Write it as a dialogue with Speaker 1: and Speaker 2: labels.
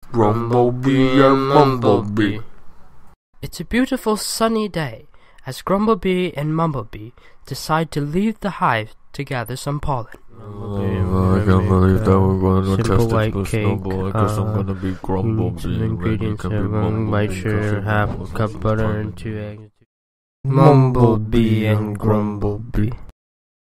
Speaker 1: Grumblebee and Mumblebee.
Speaker 2: It's a beautiful sunny day as Grumblebee and Mumblebee decide to leave the hive to gather some pollen.
Speaker 1: I can't believe that we're going to test it with Snowball. I guess I'm going to be Grumblebee.
Speaker 2: Ingredients have 1 white sugar, half cup butter, and 2 eggs. Mumblebee and Grumblebee.